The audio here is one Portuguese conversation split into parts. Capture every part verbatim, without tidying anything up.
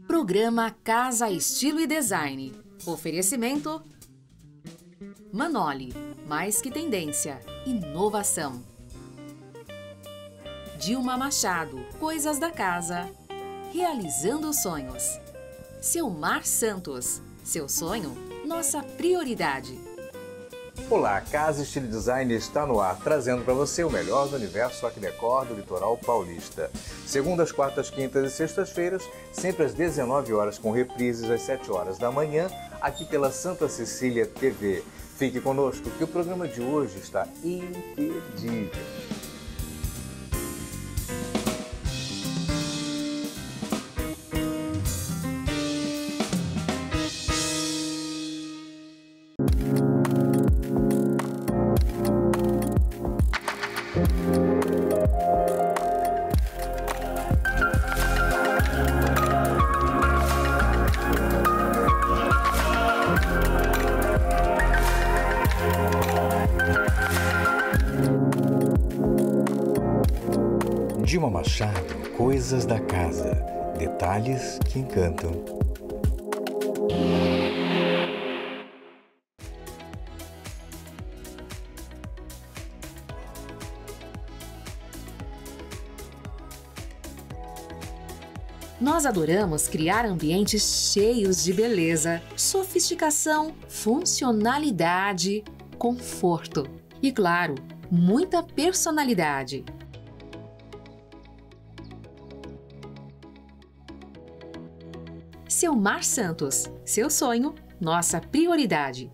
Programa Casa Estilo e Design. Oferecimento Manoli, mais que tendência, inovação. Dilma Machado, Coisas da Casa. Realizando sonhos. Silmar Santos, seu sonho, nossa prioridade. Olá, Casa Estilo e Design está no ar, trazendo para você o melhor do universo Arquidecor do litoral paulista. Segundas, quartas, quintas e sextas-feiras, sempre às dezenove horas, com reprises às sete horas da manhã, aqui pela Santa Cecília T V. Fique conosco que o programa de hoje está imperdível. Dilma Machado, Coisas da Casa, detalhes que encantam. Nós adoramos criar ambientes cheios de beleza, sofisticação, funcionalidade, conforto e, claro, muita personalidade. Silmar Santos, seu sonho, nossa prioridade.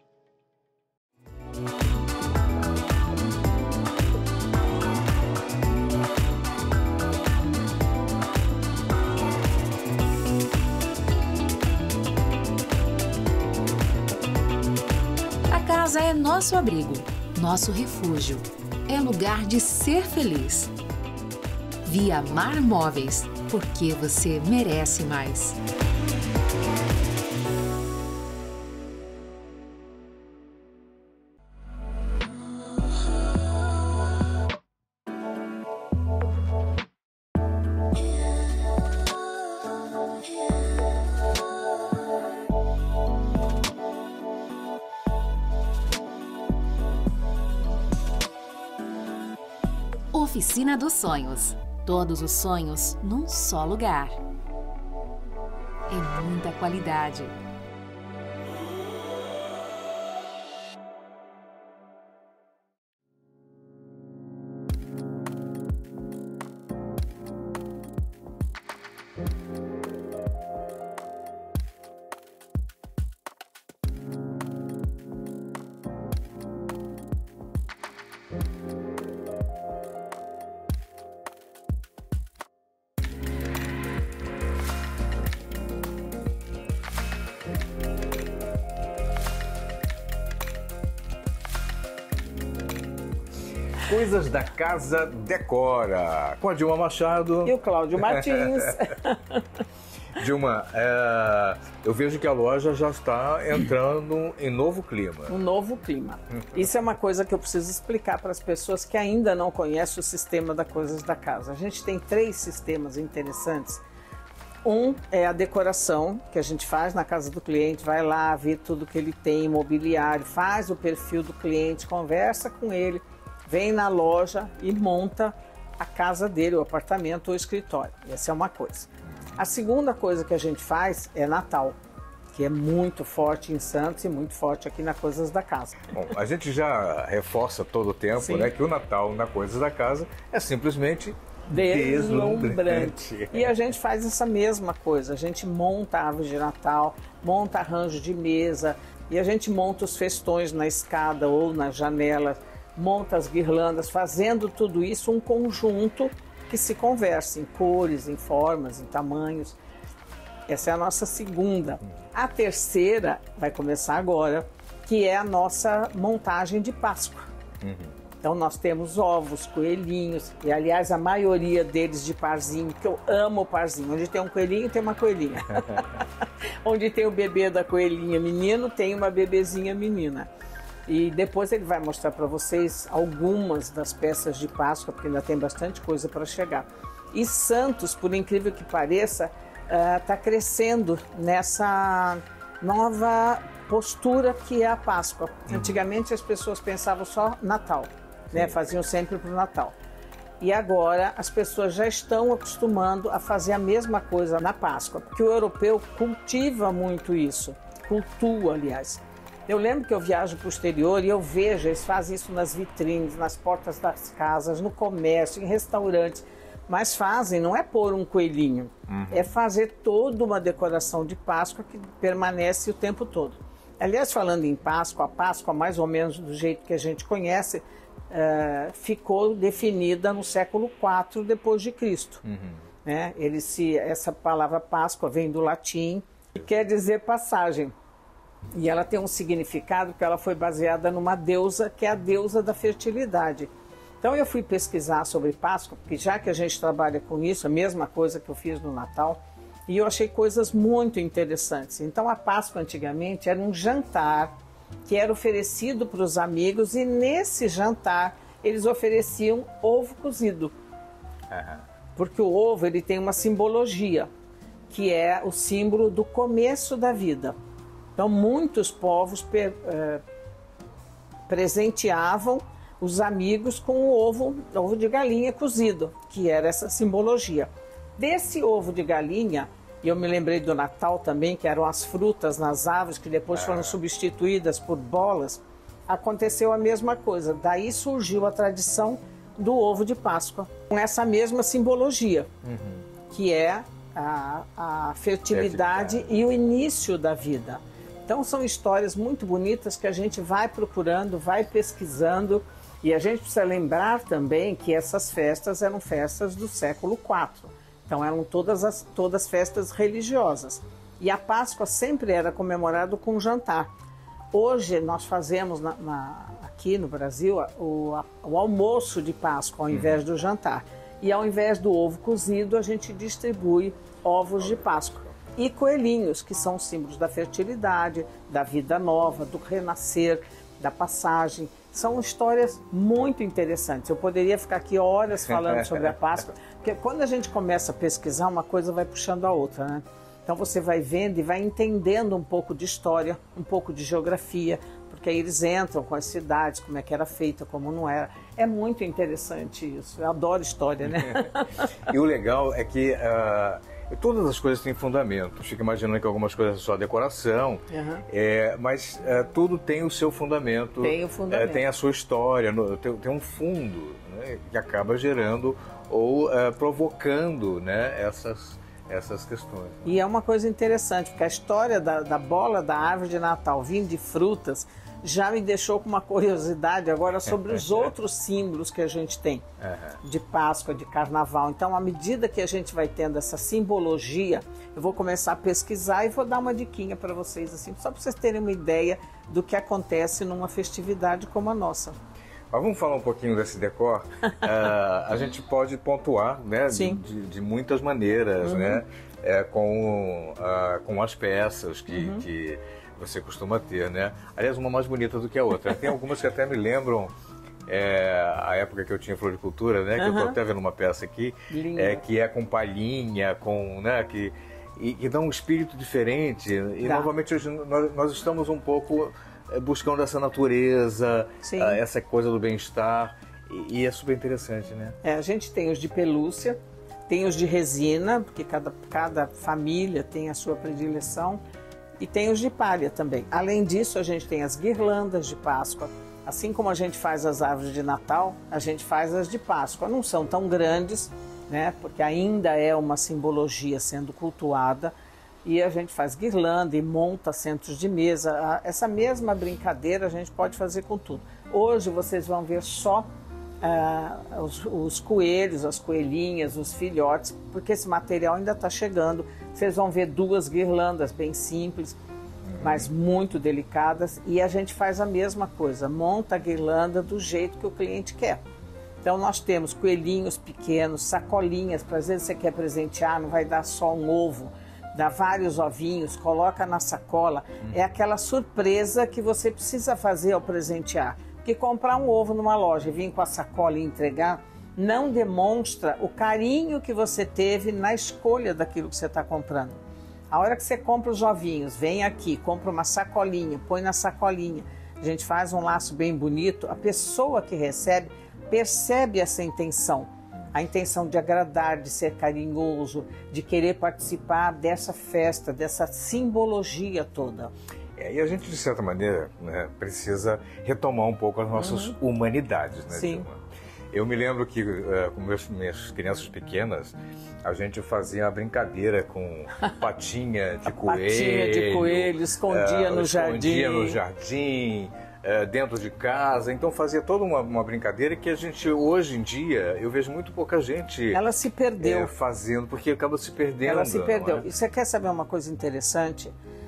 A casa é nosso abrigo, nosso refúgio, é lugar de ser feliz. Via Mar Móveis, porque você merece mais. Oficina dos Sonhos. Todos os sonhos num só lugar. É muita qualidade. Coisas da Casa Decora, com a Dilma Machado e o Cláudio Martins. Dilma, é, eu vejo que a loja já está entrando em novo clima. Um novo clima. Isso é uma coisa que eu preciso explicar para as pessoas que ainda não conhecem o sistema da Coisas da Casa. A gente tem três sistemas interessantes. Um é a decoração, que a gente faz na casa do cliente, vai lá, vê tudo que ele tem, mobiliário, faz o perfil do cliente, conversa com ele, vem na loja e monta a casa dele, o apartamento ou o escritório. Essa é uma coisa. A segunda coisa que a gente faz é Natal, que é muito forte em Santos e muito forte aqui na Coisas da Casa. Bom, a gente já reforça todo o tempo, né, que o Natal na Coisas da Casa é simplesmente deslumbrante. deslumbrante. E a gente faz essa mesma coisa, a gente monta a árvore de Natal, monta arranjo de mesa e a gente monta os festões na escada ou na janela, monta as guirlandas, fazendo tudo isso um conjunto que se conversa em cores, em formas, em tamanhos. Essa é a nossa segunda. A terceira vai começar agora, que é a nossa montagem de Páscoa. Uhum. Então nós temos ovos, coelhinhos, e aliás a maioria deles de parzinho, que eu amo o parzinho. Onde tem um coelhinho, tem uma coelhinha. Onde tem o bebê da coelhinha menino, tem uma bebezinha menina. E depois ele vai mostrar para vocês algumas das peças de Páscoa, porque ainda tem bastante coisa para chegar. E Santos, por incrível que pareça, está uh, crescendo nessa nova postura que é a Páscoa. Uhum. Antigamente as pessoas pensavam só Natal, né? Faziam sempre para o Natal. E agora as pessoas já estão acostumando a fazer a mesma coisa na Páscoa, porque o europeu cultiva muito isso, cultua, aliás. Eu lembro que eu viajo para o exterior e eu vejo, eles fazem isso nas vitrines, nas portas das casas, no comércio, em restaurantes, mas fazem, não é pôr um coelhinho, uhum. é fazer toda uma decoração de Páscoa que permanece o tempo todo. Aliás, falando em Páscoa, a Páscoa, mais ou menos do jeito que a gente conhece, Uh, ficou definida no século quatro depois de Cristo. Uhum. Né? Ele se, essa palavra Páscoa vem do latim e quer dizer passagem. E ela tem um significado que ela foi baseada numa deusa, que é a deusa da fertilidade. Então eu fui pesquisar sobre Páscoa, porque já que a gente trabalha com isso, a mesma coisa que eu fiz no Natal, e eu achei coisas muito interessantes. Então a Páscoa antigamente era um jantar que era oferecido para os amigos, e nesse jantar eles ofereciam ovo cozido. Uhum. Porque o ovo ele tem uma simbologia, que é o símbolo do começo da vida. Então muitos povos per, uh, presenteavam os amigos com o ovo, ovo de galinha cozido, que era essa simbologia. Desse ovo de galinha, e eu me lembrei do Natal também, que eram as frutas nas árvores, que depois foram substituídas por bolas, aconteceu a mesma coisa. Daí surgiu a tradição do ovo de Páscoa, com essa mesma simbologia, uhum. que é a, a fertilidade é e o início da vida. Então são histórias muito bonitas que a gente vai procurando, vai pesquisando, e a gente precisa lembrar também que essas festas eram festas do século quatro. Então eram todas as todas festas religiosas. E a Páscoa sempre era comemorado com jantar. Hoje nós fazemos na, na, aqui no Brasil o, a, o almoço de Páscoa ao invés do jantar. E ao invés do ovo cozido, a gente distribui ovos de Páscoa. E coelhinhos, que são símbolos da fertilidade, da vida nova, do renascer, da passagem. São histórias muito interessantes. Eu poderia ficar aqui horas falando sobre a Páscoa, porque quando a gente começa a pesquisar, uma coisa vai puxando a outra, né? Então você vai vendo e vai entendendo um pouco de história, um pouco de geografia, porque aí eles entram com as cidades, como é que era feita, como não era. É muito interessante isso. Eu adoro história, né? E o legal é que uh... todas as coisas têm fundamento. Fico imaginando que algumas coisas são só decoração, uhum. é, mas é, tudo tem o seu fundamento. Tem o fundamento. É, tem a sua história, no, tem, tem um fundo, né, que acaba gerando ou é, provocando, né, essas, essas questões. E é uma coisa interessante, porque a história da, da bola da árvore de Natal vindo de frutas já me deixou com uma curiosidade agora sobre os outros símbolos que a gente tem, uhum. de Páscoa, de Carnaval. Então, à medida que a gente vai tendo essa simbologia, eu vou começar a pesquisar e vou dar uma diquinha para vocês, assim, só para vocês terem uma ideia do que acontece numa festividade como a nossa. Mas vamos falar um pouquinho desse decor? uh, a gente pode pontuar, né, de, de, de muitas maneiras, uhum. né, é, com, uh, com as peças que... Uhum. que você costuma ter, né? Aliás, uma mais bonita do que a outra. Tem algumas que até me lembram é, a época que eu tinha floricultura, né? Que uhum. eu estou até vendo uma peça aqui, é, que é com palhinha, com, né? Que, e, e dá um espírito diferente. E dá. Novamente hoje nós, nós estamos um pouco buscando essa natureza, essa coisa do bem-estar, e, e é super interessante, né? É, a gente tem os de pelúcia, tem os de resina, porque cada, cada família tem a sua predileção. E tem os de palha também. Além disso, a gente tem as guirlandas de Páscoa. Assim como a gente faz as árvores de Natal, a gente faz as de Páscoa. Não são tão grandes, né? Porque ainda é uma simbologia sendo cultuada. E a gente faz guirlanda e monta centros de mesa. Essa mesma brincadeira a gente pode fazer com tudo. Hoje vocês vão ver só uh, os, os coelhos, as coelhinhas, os filhotes, porque esse material ainda está chegando. Vocês vão ver duas guirlandas bem simples, uhum. mas muito delicadas, e a gente faz a mesma coisa, monta a guirlanda do jeito que o cliente quer. Então nós temos coelhinhos pequenos, sacolinhas, para às vezes você quer presentear, não vai dar só um ovo, dá vários ovinhos, coloca na sacola, uhum. é aquela surpresa que você precisa fazer ao presentear. Porque comprar um ovo numa loja e vir com a sacola e entregar, não demonstra o carinho que você teve na escolha daquilo que você está comprando. A hora que você compra os ovinhos, vem aqui, compra uma sacolinha, põe na sacolinha, a gente faz um laço bem bonito, a pessoa que recebe percebe essa intenção. A intenção de agradar, de ser carinhoso, de querer participar dessa festa, dessa simbologia toda. É, e a gente, de certa maneira, né, precisa retomar um pouco as nossas uhum. humanidades, né, Sim. Dilma? Eu me lembro que, uh, com meus, minhas crianças pequenas, a gente fazia uma brincadeira com patinha de coelho. Patinha de coelho, escondia uh, no jardim. Escondia no jardim, uh, dentro de casa. Então fazia toda uma, uma brincadeira que a gente, hoje em dia, eu vejo muito pouca gente... Ela se perdeu. É, fazendo, porque acaba se perdendo. Ela se perdeu. É? E você quer saber uma coisa interessante?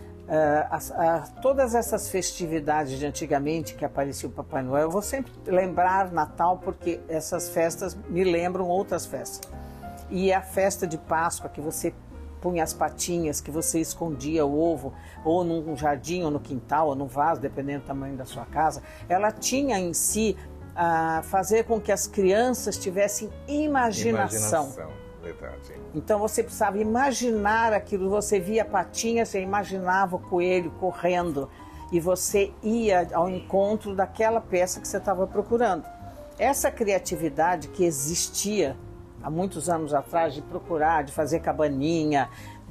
Uh, as, uh, todas essas festividades de antigamente que aparecia o Papai Noel, eu vou sempre lembrar Natal porque essas festas me lembram outras festas. E a festa de Páscoa, que você punha as patinhas, que você escondia o ovo, ou num jardim, ou no quintal, ou no vaso, dependendo do tamanho da sua casa, ela tinha em si uh, fazer com que as crianças tivessem imaginação. Imaginação. Então você precisava imaginar aquilo, você via a patinha, você imaginava o coelho correndo e você ia ao encontro daquela peça que você estava procurando. Essa criatividade que existia há muitos anos atrás de procurar, de fazer cabaninha,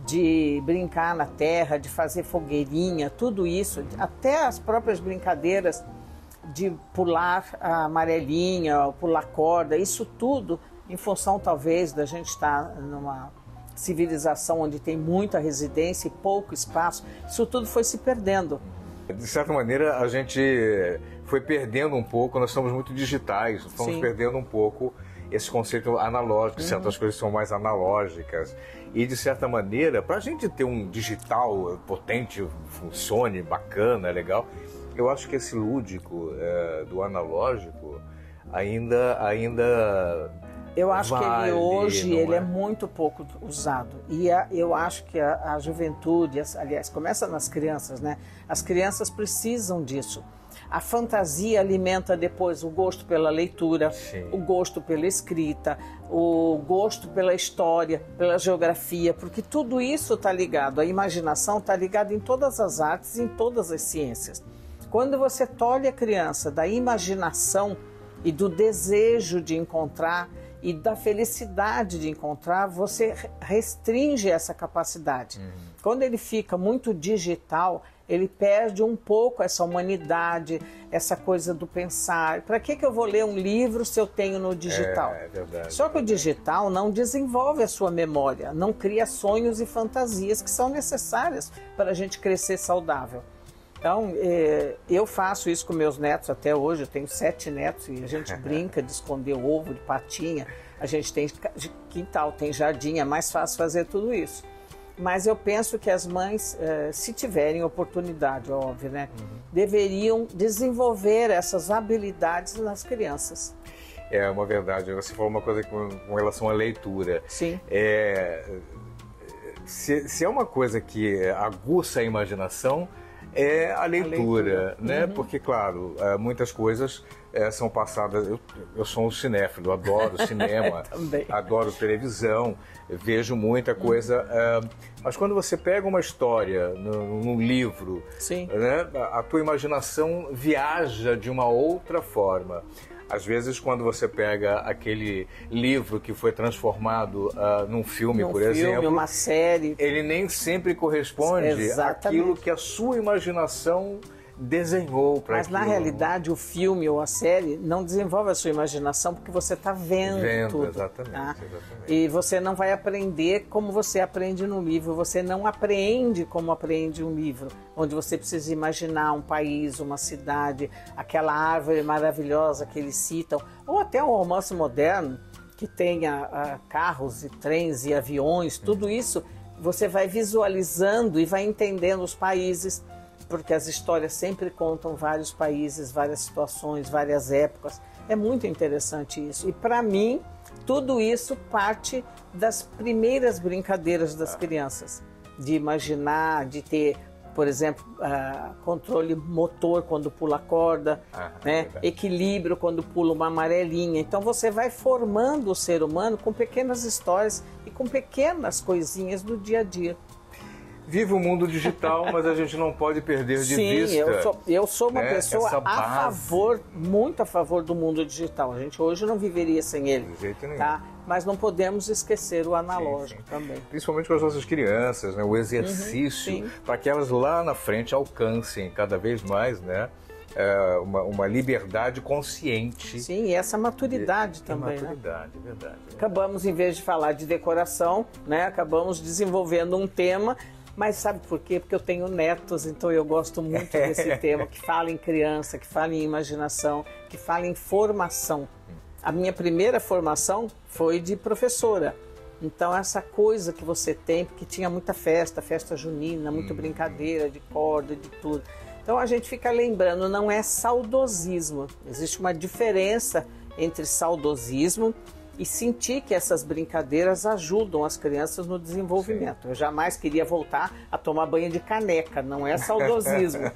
de brincar na terra, de fazer fogueirinha, tudo isso, até as próprias brincadeiras de pular a amarelinha, pular corda, isso tudo em função talvez da gente estar numa civilização onde tem muita residência e pouco espaço, isso tudo foi se perdendo. De certa maneira a gente foi perdendo um pouco, nós somos muito digitais, estamos Sim. perdendo um pouco esse conceito analógico, uhum. certas coisas são mais analógicas e de certa maneira, para a gente ter um digital potente, funcione, bacana, legal, eu acho que esse lúdico é, do analógico ainda... ainda Eu acho vale, que ele hoje ele é? é muito pouco usado. E a, eu acho que a, a juventude, as, aliás, começa nas crianças, né? As crianças precisam disso. A fantasia alimenta depois o gosto pela leitura, Sim. o gosto pela escrita, o gosto pela história, pela geografia, porque tudo isso está ligado, a imaginação está ligada em todas as artes, em todas as ciências. Quando você tolhe a criança da imaginação e do desejo de encontrar e da felicidade de encontrar, você restringe essa capacidade. Uhum. Quando ele fica muito digital, ele perde um pouco essa humanidade, essa coisa do pensar. Para que, que eu vou ler um livro se eu tenho no digital? É, é verdade, Só que é o digital não desenvolve a sua memória, não cria sonhos e fantasias que são necessárias para a gente crescer saudável. Então, é, eu faço isso com meus netos até hoje, eu tenho sete netos e a gente brinca de esconder o ovo, de patinha, a gente tem quintal, tem jardim, é mais fácil fazer tudo isso. Mas eu penso que as mães, é, se tiverem oportunidade, óbvio, né, uhum. deveriam desenvolver essas habilidades nas crianças. É uma verdade, você falou uma coisa com, com relação à leitura. Sim. É, se, se é uma coisa que aguça a imaginação, é a leitura, a leitura. né? Uhum. Porque, claro, muitas coisas é, são passadas... Eu, eu sou um cinéfilo, adoro cinema, adoro televisão, vejo muita coisa. Uhum. Uh, mas quando você pega uma história num, num livro, Sim. né, a, a tua imaginação viaja de uma outra forma. Às vezes, quando você pega aquele livro que foi transformado uh, num filme, num por filme, exemplo... uma série... Ele nem sempre corresponde Exatamente. àquilo que a sua imaginação desenhou para Mas, aquilo. na realidade, o filme ou a série não desenvolve a sua imaginação porque você está vendo, vendo tudo. Exatamente, tá? exatamente. E você não vai aprender como você aprende no livro. Você não aprende como aprende um livro, onde você precisa imaginar um país, uma cidade, aquela árvore maravilhosa que eles citam, ou até um romance moderno que tenha uh, carros e trens e aviões, tudo isso você vai visualizando e vai entendendo os países, porque as histórias sempre contam vários países, várias situações, várias épocas. É muito interessante isso. E para mim, tudo isso parte das primeiras brincadeiras das crianças, de imaginar, de ter por exemplo, uh, controle motor quando pula corda, ah, né? É equilíbrio quando pula uma amarelinha. Então você vai formando o ser humano com pequenas histórias e com pequenas coisinhas do dia a dia. Vive o mundo digital, mas a gente não pode perder de Sim, vista. Sim, eu sou, eu sou uma né? pessoa Essa a base. favor, muito a favor do mundo digital. A gente hoje não viveria sem ele. De jeito nenhum. Tá? Mas não podemos esquecer o analógico sim, sim. também. Principalmente com as nossas crianças, né? O exercício, uhum, para que elas lá na frente alcancem cada vez mais, né? É, uma, uma liberdade consciente. Sim, e essa maturidade e, também. E maturidade, né? verdade. Acabamos, em vez de falar de decoração, né? Acabamos desenvolvendo um tema. Mas sabe por quê? Porque eu tenho netos, então eu gosto muito desse tema, que fala em criança, que fala em imaginação, que fala em formação. A minha primeira formação foi de professora. Então essa coisa que você tem, porque tinha muita festa, festa junina, muita hum. brincadeira de corda, de tudo. Então a gente fica lembrando, não é saudosismo. Existe uma diferença entre saudosismo e sentir que essas brincadeiras ajudam as crianças no desenvolvimento. Sim. Eu jamais queria voltar a tomar banho de caneca, não é saudosismo.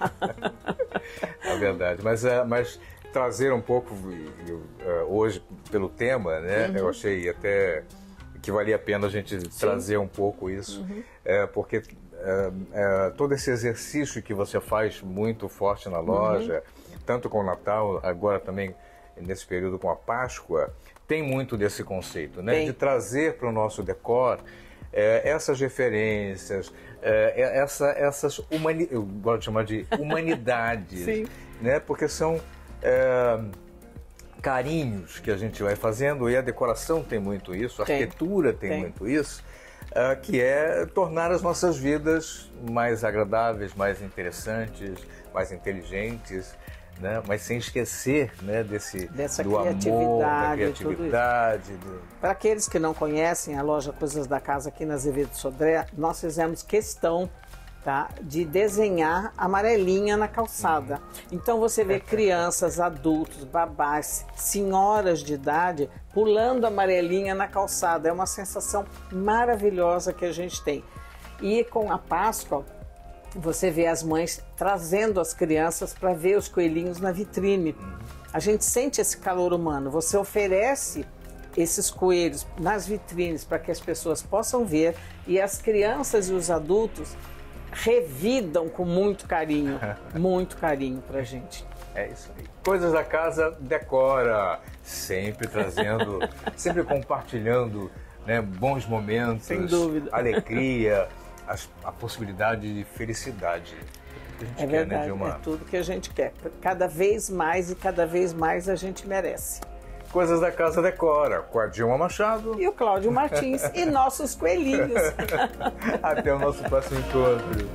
É verdade, mas, mas trazer um pouco, hoje, pelo tema, né, uhum. eu achei até que valia a pena a gente Sim. trazer um pouco isso, uhum. é, porque é, é, todo esse exercício que você faz muito forte na loja, uhum. tanto com o Natal, agora também nesse período com a Páscoa, tem muito desse conceito, né? De trazer para o nosso decor é, essas referências, é, essa, essas humani... eu gosto de chamar de humanidades, Sim. né? Porque são é, carinhos que a gente vai fazendo e a decoração tem muito isso, a tem. arquitetura tem, tem muito isso, é, que é tornar as nossas vidas mais agradáveis, mais interessantes, mais inteligentes. Né? Mas sem esquecer, né, desse Dessa do criatividade, amor, da criatividade. Do... Para aqueles que não conhecem a loja Coisas da Casa aqui na Azevedo Sodré, nós fizemos questão, tá, de desenhar amarelinha na calçada. Uhum. Então você vê crianças, adultos, babás, senhoras de idade pulando amarelinha na calçada. É uma sensação maravilhosa que a gente tem. E com a Páscoa, você vê as mães trazendo as crianças para ver os coelhinhos na vitrine. A gente sente esse calor humano. Você oferece esses coelhos nas vitrines para que as pessoas possam ver e as crianças e os adultos revidam com muito carinho, muito carinho para a gente. É isso aí. Coisas da Casa decora, sempre trazendo, sempre compartilhando, né, bons momentos, sem dúvida, alegria, As, a possibilidade de felicidade. Que a gente é quer, verdade, né, Dilma? É tudo que a gente quer. Cada vez mais e cada vez mais a gente merece. Coisas da Casa decora, com a Dilma Machado e o Cláudio Martins e nossos coelhinhos. Até o nosso próximo encontro.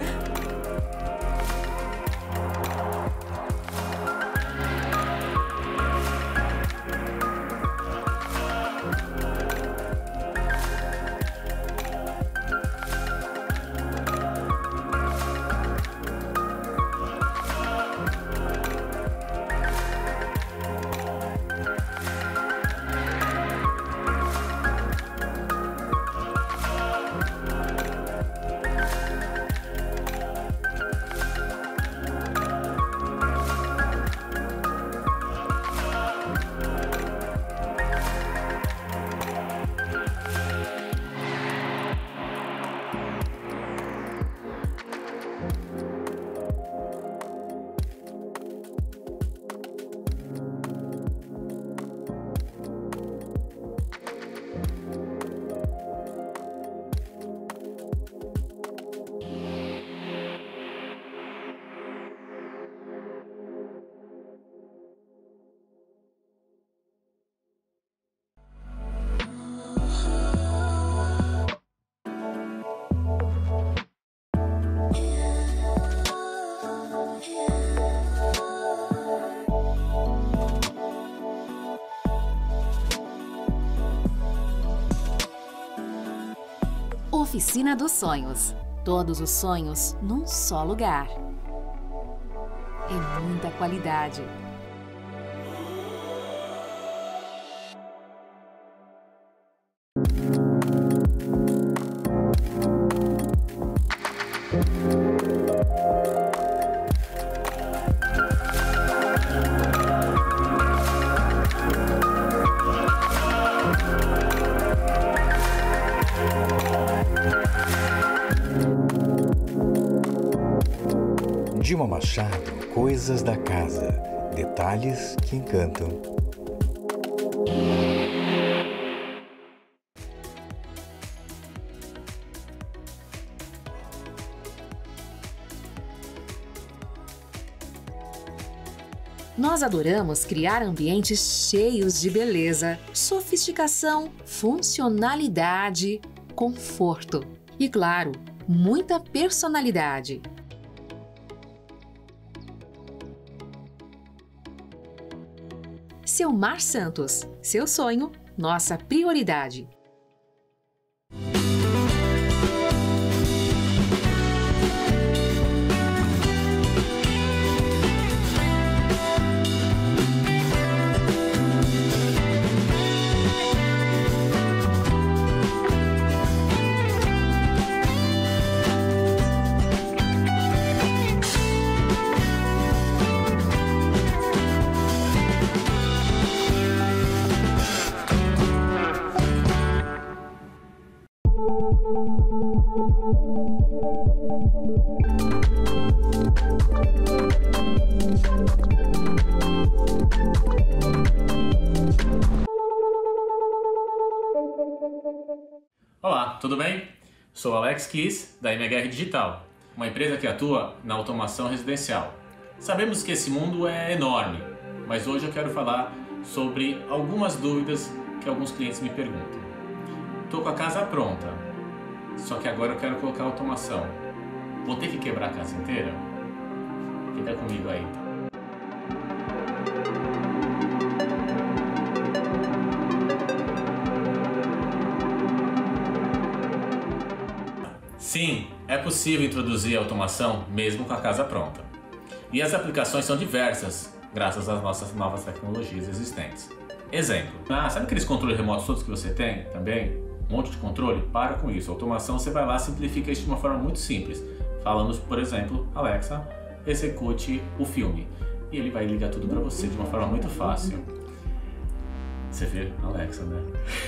Oficina dos Sonhos. Todos os sonhos num só lugar. É muita qualidade. Dilma Machado, Coisas da Casa. Detalhes que encantam. Nós adoramos criar ambientes cheios de beleza, sofisticação, funcionalidade, conforto e, claro, muita personalidade. Selmar Santos, seu sonho, nossa prioridade. Olá, tudo bem? Sou Alex Kiss, da M H R Digital, uma empresa que atua na automação residencial. Sabemos que esse mundo é enorme, mas hoje eu quero falar sobre algumas dúvidas que alguns clientes me perguntam. Estou com a casa pronta, só que agora eu quero colocar automação. Vou ter que quebrar a casa inteira? Fica comigo aí então. Sim, é possível introduzir automação mesmo com a casa pronta. E as aplicações são diversas, graças às nossas novas tecnologias existentes. Exemplo, ah, sabe aqueles controles remotos todos que você tem também? Um monte de controle? Para com isso. A automação você vai lá e simplifica isso de uma forma muito simples. Falando, por exemplo, Alexa, execute o filme. E ele vai ligar tudo para você de uma forma muito fácil. Você vê? Alexa, né?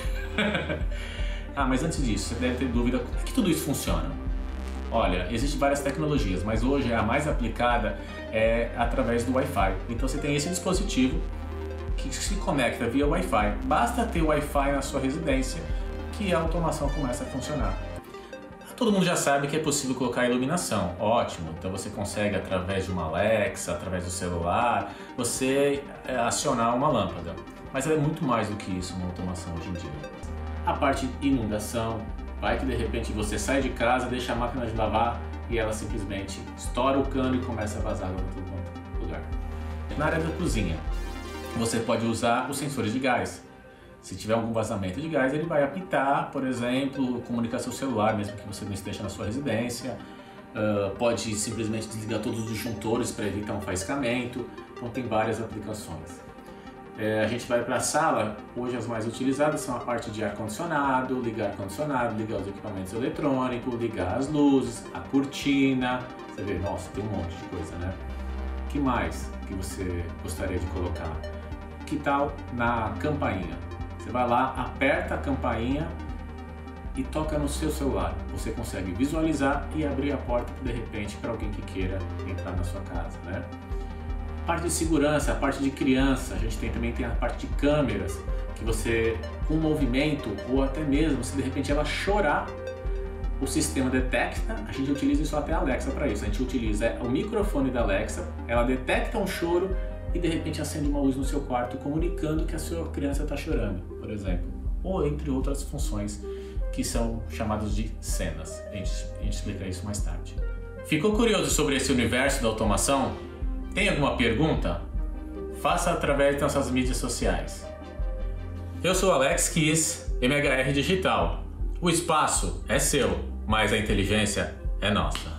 Ah, mas antes disso, você deve ter dúvida, como é que tudo isso funciona? Olha, existem várias tecnologias, mas hoje a mais aplicada é através do Wi-Fi. Então você tem esse dispositivo que se conecta via Wi-Fi. Basta ter Wi-Fi na sua residência que a automação começa a funcionar. Todo mundo já sabe que é possível colocar iluminação, ótimo. Então você consegue, através de uma Alexa, através do celular, você acionar uma lâmpada. Mas é muito mais do que isso uma automação hoje em dia. A parte de inundação, vai que de repente você sai de casa, deixa a máquina de lavar e ela simplesmente estoura o cano e começa a vazar água para todo lugar. Na área da cozinha, você pode usar os sensores de gás. Se tiver algum vazamento de gás, ele vai apitar, por exemplo, comunicar seu celular, mesmo que você não esteja na sua residência. Uh, pode simplesmente desligar todos os disjuntores para evitar um faiscamento. Então tem várias aplicações. É, a gente vai para a sala, hoje as mais utilizadas são a parte de ar-condicionado, ligar ar-condicionado, ligar os equipamentos eletrônicos, ligar as luzes, a cortina. Você vê, nossa, tem um monte de coisa, né? O que mais que você gostaria de colocar? Que tal na campainha? Você vai lá, aperta a campainha e toca no seu celular. Você consegue visualizar e abrir a porta de repente para alguém que queira entrar na sua casa, né? Parte de segurança, a parte de criança, a gente tem, também tem a parte de câmeras, que você, com movimento, ou até mesmo se de repente ela chorar, o sistema detecta, a gente utiliza isso até a Alexa para isso, a gente utiliza o microfone da Alexa, ela detecta um choro e de repente acende uma luz no seu quarto comunicando que a sua criança está chorando, por exemplo. Ou entre outras funções que são chamadas de cenas, a gente, a gente explica isso mais tarde. Ficou curioso sobre esse universo da automação? Tem alguma pergunta? Faça através das nossas mídias sociais. Eu sou Alex Kiss, M H R Digital. O espaço é seu, mas a inteligência é nossa.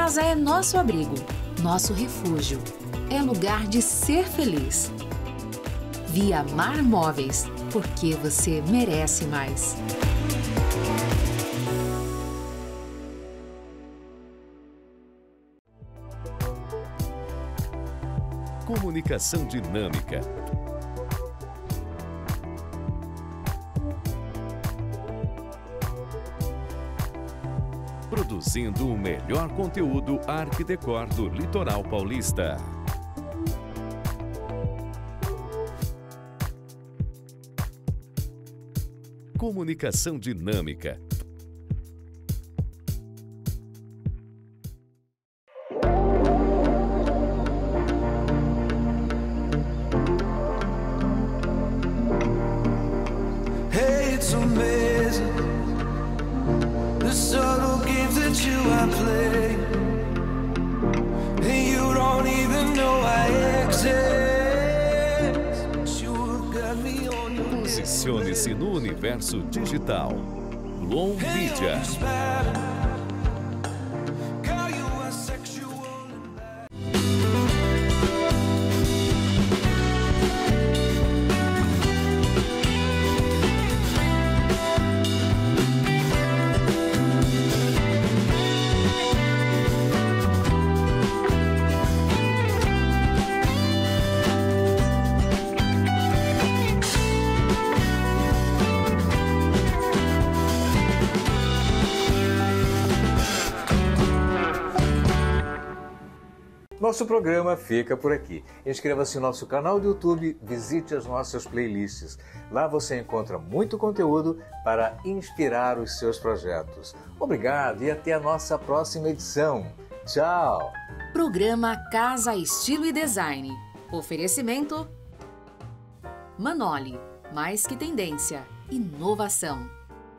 casa é nosso abrigo, nosso refúgio. É lugar de ser feliz. Via Mar Móveis, porque você merece mais. Comunicação dinâmica. Produzindo o melhor conteúdo Arte Decor do Litoral Paulista. Comunicação dinâmica. Hey, it's amazing the subtle games that you are playing, and you don't even know I exist. You got me on your Posicione-se no universo digital. Long Media. Girl, you are sexual and bad. Nosso programa fica por aqui. Inscreva-se no nosso canal do YouTube, visite as nossas playlists. Lá você encontra muito conteúdo para inspirar os seus projetos. Obrigado e até a nossa próxima edição. Tchau! Programa Casa Estilo e Design. Oferecimento Manoli, mais que tendência, inovação.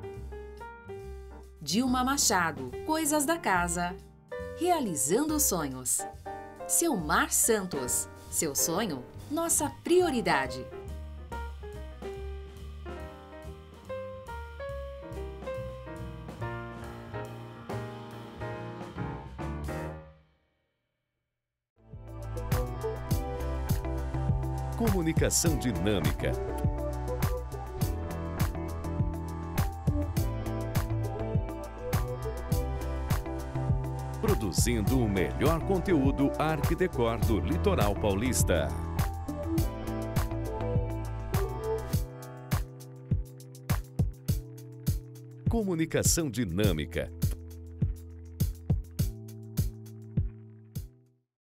Dilma Machado, Coisas da Casa. Realizando sonhos. Selmar Santos, seu sonho, nossa prioridade. Comunicação dinâmica. Produzindo o melhor conteúdo Arte Decor do Litoral Paulista. Comunicação dinâmica.